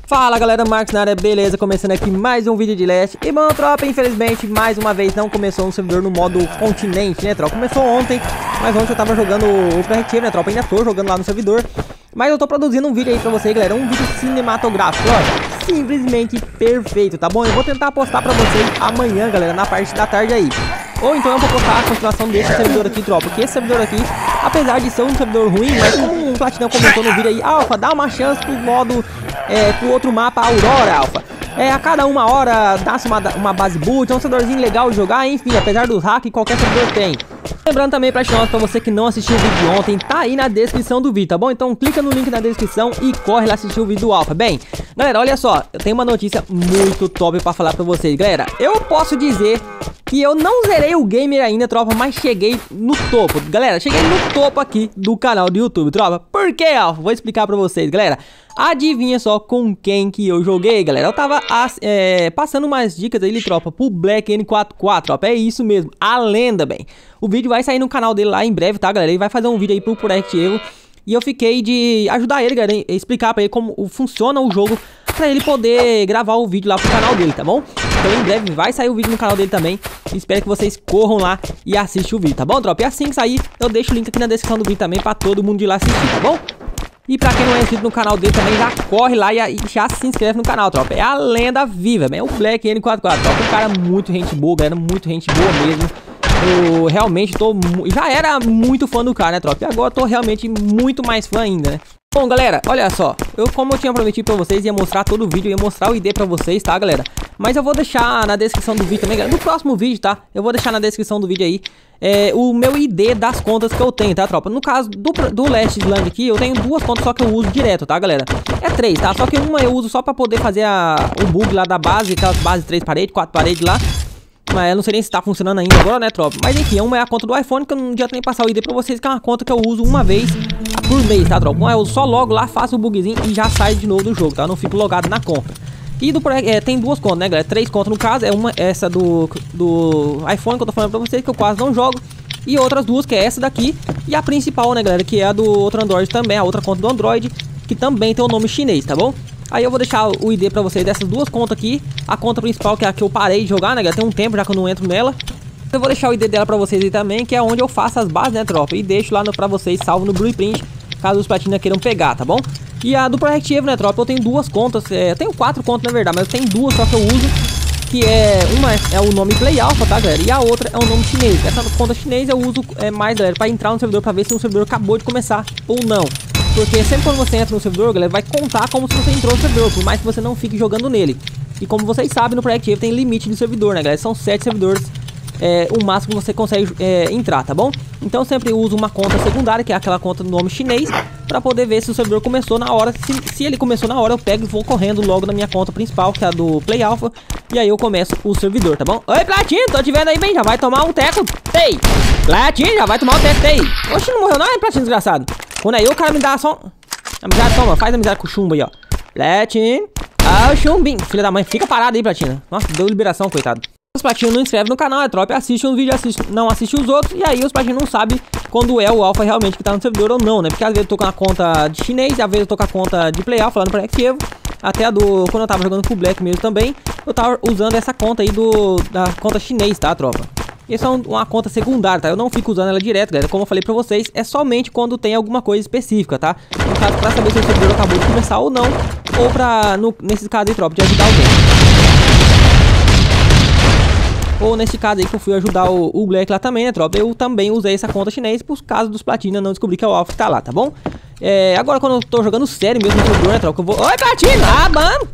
Fala galera, Marcos na área, beleza? Começando aqui mais um vídeo de Last. E bom, tropa, infelizmente, mais uma vez não começou um servidor no modo continente, né, tropa? Começou ontem, mas ontem eu tava jogando o Proactive, né, tropa? Ainda tô jogando lá no servidor. Mas eu tô produzindo um vídeo aí pra vocês, galera, um vídeo cinematográfico, ó. Simplesmente perfeito, tá bom? Eu vou tentar postar pra vocês amanhã, galera, na parte da tarde aí. Ou então eu vou postar a continuação desse servidor aqui, tropa. Porque esse servidor aqui, apesar de ser um servidor ruim, mas como o Platinão comentou no vídeo aí, Alpha, dá uma chance pro modo, pro outro mapa Aurora, Alpha. A cada uma hora dá-se uma base boot, é um servidorzinho legal de jogar, enfim, apesar dos hacks, qualquer servidor tem. Lembrando também, Platinão, pra você que não assistiu o vídeo de ontem, tá aí na descrição do vídeo, tá bom? Então clica no link na descrição e corre lá assistir o vídeo do Alpha. Bem, galera, olha só, eu tenho uma notícia muito top pra falar pra vocês, galera. Eu posso dizer que eu não zerei o gamer ainda, tropa, mas cheguei no topo. Galera, cheguei no topo aqui do canal do YouTube, tropa. Por quê, Alpha? Vou explicar pra vocês, galera. Adivinha só com quem que eu joguei, galera. Eu tava passando umas dicas aí, tropa, pro Black N44, tropa. É isso mesmo, a lenda, bem. O vídeo vai sair no canal dele lá em breve, tá, galera? Ele vai fazer um vídeo aí pro Proactive. E eu fiquei de ajudar ele, galera, explicar pra ele como funciona o jogo, pra ele poder gravar o vídeo lá pro canal dele, tá bom? Então em breve vai sair o vídeo no canal dele também. Espero que vocês corram lá e assistam o vídeo, tá bom, tropa? E assim que sair, eu deixo o link aqui na descrição do vídeo também pra todo mundo ir lá assistir, tá bom? E pra quem não é inscrito no canal dele também, já corre lá e já se inscreve no canal, tropa. É a lenda viva, é o Black N44, tropa. Um cara muito gente boa, galera, muito gente boa mesmo. Eu realmente já era muito fã do cara, né, tropa? E agora tô realmente muito mais fã ainda, né? Bom, galera, olha só, como eu tinha prometido pra vocês, ia mostrar todo o vídeo, ia mostrar o ID pra vocês, tá, galera? Mas eu vou deixar na descrição do vídeo também, galera, no próximo vídeo, tá? Eu vou deixar na descrição do vídeo aí o meu ID das contas que eu tenho, tá, tropa? No caso do Last Island aqui, eu tenho duas contas só que eu uso direto, tá, galera? É três, tá? Só que uma eu uso só pra poder fazer o bug lá da base, aquelas bases 3 paredes, 4 paredes lá. Mas eu não sei nem se tá funcionando ainda agora, né, tropa? Mas enfim, uma é a conta do iPhone, que eu não adianta nem passar o ID pra vocês, que é uma conta que eu uso uma vez por mês, tá, tropa? Eu só logo lá, faço o bugzinho e já saio de novo do jogo, tá? Eu não fico logado na conta. E tem duas contas, né, galera? Três contas no caso, essa do iPhone que eu tô falando pra vocês, que eu quase não jogo. E outras duas, que é essa daqui e a principal, né, galera? Que é a do outro Android também, a outra conta do Android, que também tem o nome chinês, tá bom? Aí eu vou deixar o ID pra vocês dessas duas contas aqui. A conta principal, que é a que eu parei de jogar, né, galera? Tem um tempo já que eu não entro nela. Eu vou deixar o ID dela pra vocês aí também, que é onde eu faço as bases, né, tropa? E deixo lá pra vocês, salvo no Blueprint, caso os platinas queiram pegar, tá bom? E a do Proactive, né, tropa? Eu tenho duas contas, eu tenho 4 contas na verdade, mas eu tenho duas só que eu uso. Que uma é o nome Play Alpha, tá, galera? E a outra é o nome chinês. Essa conta chinês eu uso mais, galera, pra entrar no servidor, pra ver se o servidor acabou de começar ou não. Porque sempre quando você entra no servidor, galera, vai contar como se você entrou no servidor, por mais que você não fique jogando nele. E como vocês sabem, no Proactive tem limite de servidor, né, galera? São 7 servidores, o máximo que você consegue entrar, tá bom? Então eu sempre uso uma conta secundária, que é aquela conta do nome chinês, pra poder ver se o servidor começou na hora. Se ele começou na hora, eu pego e vou correndo logo na minha conta principal, que é a do Play Alpha. E aí eu começo o servidor, tá bom? Oi, Platinho, tô te vendo aí, bem, já vai tomar um teco, tei! Platinho, já vai tomar um teco, tei! Oxe, não morreu não, hein, Platinho, desgraçado? Quando aí o cara me dá só amizade, toma, faz amizade com o chumbo aí, ó. Platinho, o chumbinho, filha da mãe, fica parado aí, Platinho. Nossa, deu liberação, coitado. Os platinos não inscrevem no canal, tropa, assiste um vídeo, não assiste os outros. E aí os platinos não sabem quando é o Alpha realmente que tá no servidor ou não, né? Porque às vezes eu tô com a conta de chinês, às vezes eu tô com a conta de Play Alpha lá no Proactive. Até quando eu tava jogando com o Black mesmo também, eu tava usando essa conta aí da conta chinês, tá, tropa? Essa é uma conta secundária, tá? Eu não fico usando ela direto, galera. Como eu falei pra vocês, é somente quando tem alguma coisa específica, tá? No caso, pra saber se o servidor acabou de começar ou não. Ou nesse caso aí, tropa, de ajudar alguém. Ou nesse caso aí que eu fui ajudar o Black lá também, né, tropa? Eu também usei essa conta chinês por causa dos Platina não descobrir que é o Alpha que tá lá, tá bom? Agora quando eu tô jogando sério mesmo no servidor, né, tropa? Eu vou... Oi, Platina! Ah, mano!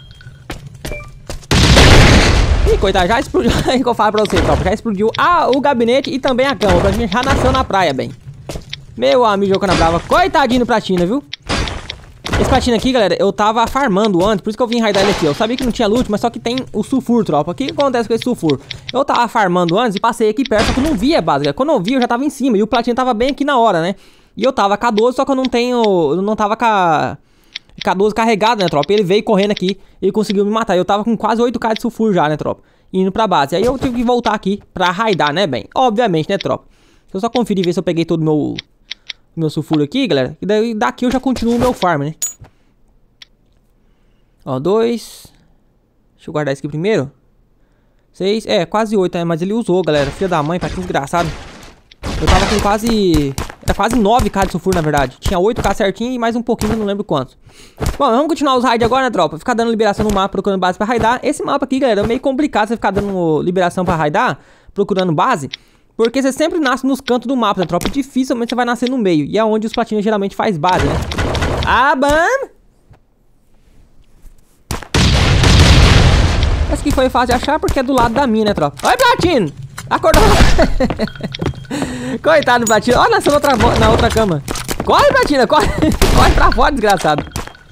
Ih, coitado, já explodiu. Aí que eu falo pra você, tropa. Já explodiu o gabinete e também a cama. O Platina já nasceu na praia, bem. Meu amigo jogando brava. Coitadinho do Platina, viu? Esse Platina aqui, galera, eu tava farmando antes, por isso que eu vim raidar ele aqui. Eu sabia que não tinha loot, mas só que tem o sulfur, tropa. O que acontece com esse sulfur? Eu tava farmando antes e passei aqui perto, só que eu não vi a base, galera. Quando eu vi, eu já tava em cima e o Platina tava bem aqui na hora, né? E eu tava K12, só que eu não tava com a K12 carregado, né, tropa? Ele veio correndo aqui e conseguiu me matar. Eu tava com quase 8k de sulfur já, né, tropa? Indo pra base. Aí eu tive que voltar aqui pra raidar, né, bem? Obviamente, né, tropa? Deixa eu só conferir, ver se eu peguei todo o meu sulfuro aqui, galera. E daí daqui eu já continuo o meu farm, né? Ó, 2. Deixa eu guardar isso aqui primeiro. 6, quase 8, né? Mas ele usou, galera. Filha da mãe, patinho desgraçado. Eu tava com quase... Era quase 9k de sulfuro, na verdade. Tinha 8k certinho e mais um pouquinho, eu não lembro quanto. Bom, vamos continuar os raids agora, né, tropa? Ficar dando liberação no mapa, procurando base pra raidar. Esse mapa aqui, galera, é meio complicado você ficar dando liberação pra raidar, procurando base. Porque você sempre nasce nos cantos do mapa, né, tropa? E dificilmente você vai nascer no meio. E é onde os platinos geralmente faz base, né? Ah, bam! Esse aqui foi fácil de achar porque é do lado da minha, né, tropa? Oi, platino! Acordou! Coitado do platino. Ó, nasceu na outra cama. Corre, platina, corre! Corre pra fora, desgraçado.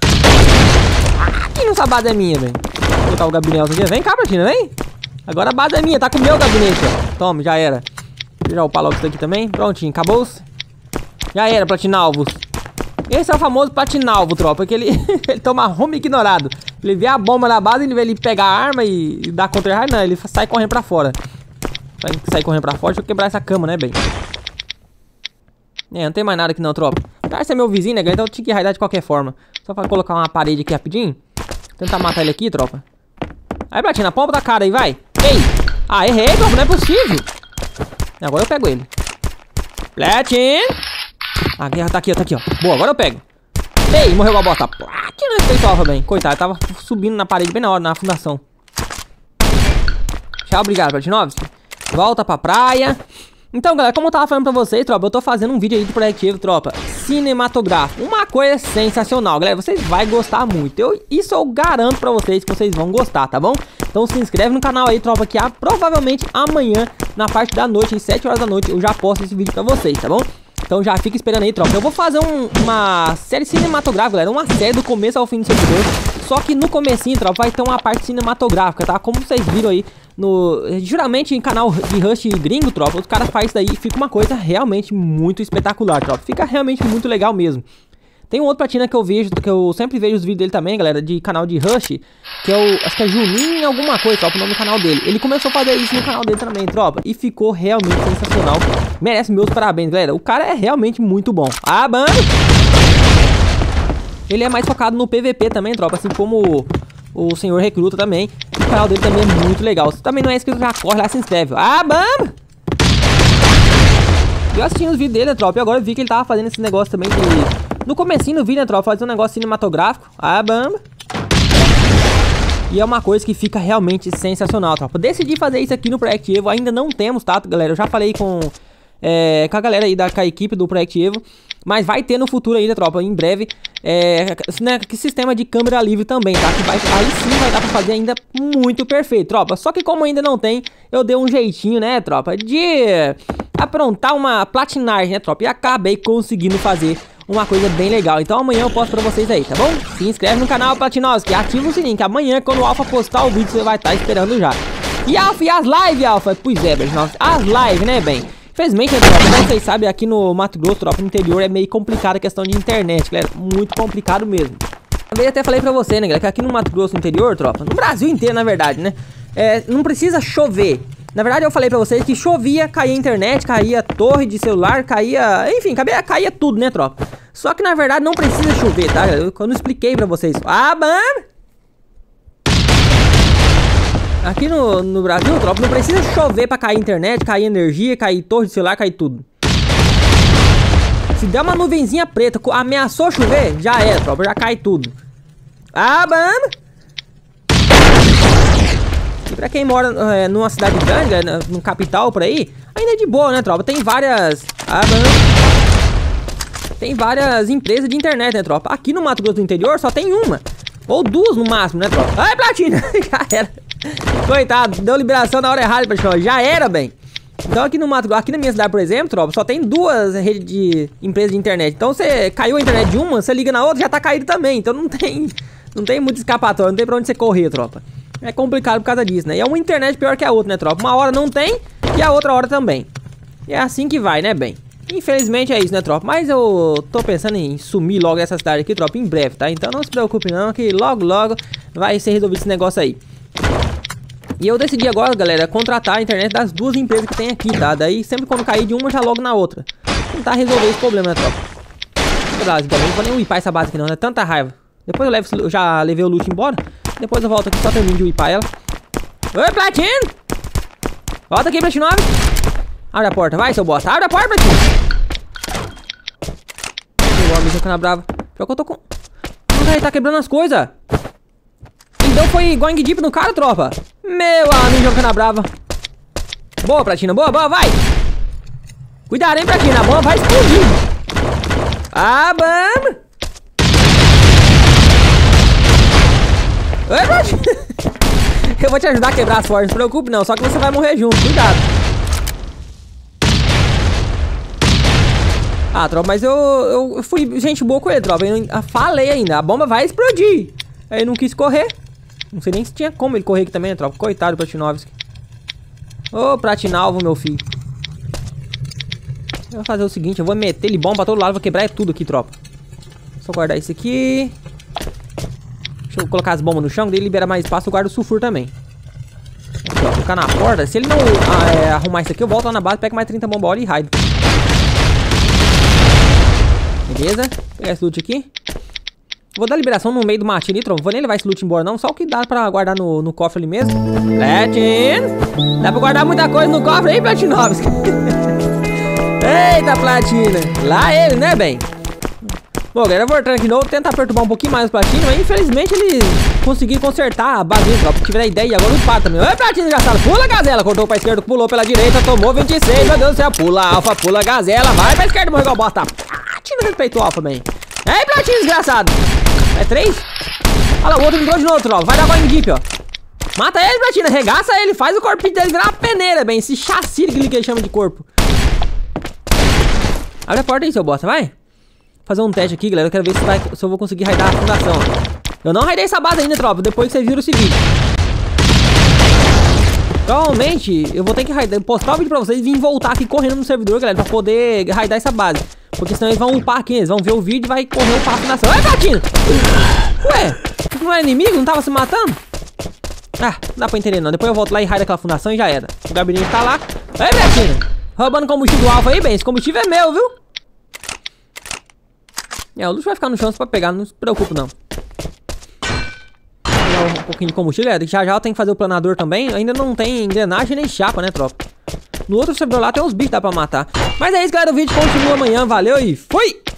Aqui nessa base é minha, velho. Vou colocar o gabinete aqui. Vem cá, platina, vem! Agora a base é minha, tá com o meu gabinete, ó. Toma, já era. Vou já upar logo isso aqui também. Prontinho, acabou-se. Já era, platinalvos. Esse é o famoso platinalvo, tropa. Que ele, ele toma rumo ignorado. Ele vê a bomba na base, ele pega a arma e dá contra-raio. Não, ele sai correndo pra fora. Vai sair correndo pra fora, deixa eu quebrar essa cama, né, bem? Não tem mais nada aqui não, tropa. Esse é meu vizinho, né, então eu tinha que raidar de qualquer forma. Só pra colocar uma parede aqui rapidinho. Tentar matar ele aqui, tropa. Aí, platina, pompa da cara aí, vai. Ei! Ah, errei, tropa, não é possível. Agora eu pego ele. Platin! A guerra tá aqui, ó, tá aqui, ó. Boa, agora eu pego. Ei, morreu com a bosta. Platina, esse pessoal, bem. Coitado, tava subindo na parede bem na hora, na fundação. Tchau, obrigado, Platinovski. Volta pra praia. Então, galera, como eu tava falando pra vocês, tropa, eu tô fazendo um vídeo aí do Project Evo, tropa, cinematográfico. Uma coisa sensacional, galera. Vocês vão gostar muito. Isso eu garanto pra vocês que vocês vão gostar, tá bom? Então se inscreve no canal aí, tropa, que provavelmente amanhã, na parte da noite, às 7 horas da noite, eu já posto esse vídeo pra vocês, tá bom? Então já fica esperando aí, tropa. Eu vou fazer uma série cinematográfica, galera. Uma série do começo ao fim do servidor. Só que no comecinho, tropa, vai ter uma parte cinematográfica, tá? Como vocês viram aí geralmente em canal de Rush gringo, tropa, os caras fazem isso daí e fica uma coisa realmente muito espetacular, tropa. Fica realmente muito legal mesmo. Tem um outro platina que eu vejo, que eu sempre vejo os vídeos dele também, galera, de canal de Rush, que é o, acho que é Juninho alguma coisa, tropa, o nome do canal dele. Ele começou a fazer isso no canal dele também, tropa, e ficou realmente sensacional. Merece meus parabéns, galera. O cara é realmente muito bom. Ah, mano! Ele é mais focado no PVP também, tropa, assim como o senhor recruta também. O canal dele também é muito legal. Se também não é inscrito, já corre lá e se inscreve. Ah, bam! Eu assisti os vídeos dele, né, tropa, e agora eu vi que ele tava fazendo esse negócio também de... No comecinho do vídeo, né, tropa, fazer um negócio cinematográfico. Ah, bam! E é uma coisa que fica realmente sensacional, tropa. Decidi fazer isso aqui no Project Evo. Ainda não temos, tá, galera? Eu já falei com a galera aí com a equipe do Project Evo. Mas vai ter no futuro ainda, tropa, em breve. Que sistema de câmera livre também, tá? Que aí sim vai dar pra fazer ainda muito perfeito, tropa. Só que como ainda não tem, eu dei um jeitinho, né, tropa, de aprontar uma platinagem, né, tropa. E acabei conseguindo fazer uma coisa bem legal. Então amanhã eu posto pra vocês aí, tá bom? Se inscreve no canal, Platinovski, ativa o sininho, que amanhã, quando o Alpha postar o vídeo, você vai estar esperando já. E Alpha, e as lives, Alpha? Pois é, Platinovski, as lives, né, bem? Infelizmente, né, tropa, como vocês sabem, aqui no Mato Grosso, tropa, no interior, é meio complicado a questão de internet, galera. Muito complicado mesmo. Eu até falei pra você, né, galera, que aqui no Mato Grosso, no interior, tropa, no Brasil inteiro, na verdade, né, não precisa chover. Na verdade, eu falei pra vocês que chovia, caía a internet, caía a torre de celular, caía... Enfim, caía tudo, né, tropa? Só que, na verdade, não precisa chover, tá? Eu não expliquei pra vocês. Ah, bam! Aqui no Brasil, tropa, não precisa chover pra cair internet, cair energia, cair torre de celular, cair tudo. Se der uma nuvenzinha preta, ameaçou chover, já é, tropa, já cai tudo. Ah, bam! E pra quem mora numa cidade grande, no capital por aí, ainda é de boa, né, tropa? Tem várias... Tem várias empresas de internet, né, tropa? Aqui no Mato Grosso do interior só tem uma. Ou duas no máximo, né, tropa? Ai, platina! Já era. Coitado, deu liberação na hora errada, pessoal. Já era, bem. Então aqui no Mato Grosso, aqui na minha cidade, por exemplo, tropa, só tem duas redes de empresas de internet. Então você caiu a internet de uma, você liga na outra, já tá caído também. Então não tem muito escapatório, não tem pra onde você correr, tropa. É complicado por causa disso, né? E é uma internet pior que a outra, né, tropa? Uma hora não tem e a outra hora também. E é assim que vai, né, bem? Infelizmente é isso, né, tropa? Mas eu tô pensando em sumir logo essa cidade aqui, tropa, em breve, tá? Então não se preocupe não, que logo vai ser resolvido esse negócio aí. E eu decidi agora, galera, contratar a internet das duas empresas que tem aqui, tá? Daí sempre quando cair de uma, já logo na outra. Tentar resolver esse problema, né, tropa? Então não vou nem upar essa base aqui não, né? Tanta raiva. Depois eu já levei o loot embora. Depois eu volto aqui, só termino de upar ela. Oi, Platino! Volta aqui, Platino 9. Abre a porta, vai, seu bosta. Abre a porta, Platino. O homem jogando brava. Pior que eu tô com... Não, ele tá quebrando as coisas. Então foi going deep no cara, tropa. Meu amigo jogando brava. Boa, Platina, boa, boa, vai. Cuidado, hein, Platina, a bomba vai explodir. Ah, vamos. Oi, Platina. Eu vou te ajudar a quebrar as forjas, não se preocupe não, só que você vai morrer junto, cuidado. Ah, tropa, mas eu fui gente boa com ele, tropa. Eu falei ainda, a bomba vai explodir. Aí ele não quis correr. Não sei nem se tinha como ele correr aqui também, tropa. Coitado do Platinovski. Ô, Platinalvo, meu filho. Eu vou fazer o seguinte, eu vou meter ele bomba pra todo lado, vou quebrar tudo aqui, tropa. Só guardar isso aqui. Deixa eu colocar as bombas no chão, daí libera mais espaço, eu guardo o sulfur também. Aqui, ó, colocar na porta. Se ele não arrumar isso aqui, eu volto lá na base, pego mais 30 bomba óleo e raio. Beleza, vou pegar esse loot aqui. Vou dar liberação no meio do matinho ali, tropa. Vou nem levar esse loot embora não, só o que dá pra guardar no cofre ali mesmo. Platino! Dá pra guardar muita coisa no cofre aí, Platinovski. Eita, Platina! Lá ele, né, bem? Bom, galera, eu vou voltar aqui de novo, tentar perturbar um pouquinho mais o Platino, mas infelizmente ele conseguiu consertar a base, tropa. Tiver a ideia e agora o par também. Oi, Platino, engraçado. Pula, Gazela. Cortou pra esquerda, pulou pela direita, tomou 26. Meu Deus do céu. Pula, Alfa, pula, Gazela. Vai pra esquerda, morreu igual bosta. Platino respeitou o Alfa, bem. Ei, Platino, desgraçado. É 3? Olha lá, o outro entrou de novo, tropa. Vai dar going deep, ó. Mata ele, Platino. Arregaça ele. Faz o corpinho dele virar uma peneira, bem. Esse chassi que ele chama de corpo. Abre a porta aí, seu bosta. Vai. Fazer um teste aqui, galera. Eu quero ver se eu vou conseguir raidar a fundação. Eu não raidei essa base ainda, tropa. Depois que vocês viram esse vídeo. Provavelmente, eu vou ter que raidar, postar o vídeo pra vocês e vir voltar aqui correndo no servidor, galera. Pra poder raidar essa base. Porque senão eles vão upar aqui. Eles vão ver o vídeo e vai correr upar a fundação. Ué, Platino! Ué, não era inimigo? Não tava se matando? Ah, não dá pra entender não. Depois eu volto lá e raio aquela fundação e já era. O gabinete tá lá. Ei, Platino! Roubando combustível do Alfa aí, bem. Esse combustível é meu, viu? O luxo vai ficar no chão só pra pegar, não se preocupe não. Vou pegar um pouquinho de combustível, galera. Já eu tenho que fazer o planador também. Ainda não tem engrenagem nem chapa, né, tropa? No outro servidor lá tem uns bichos que dá pra matar. Mas é isso, galera. O vídeo continua amanhã. Valeu e fui!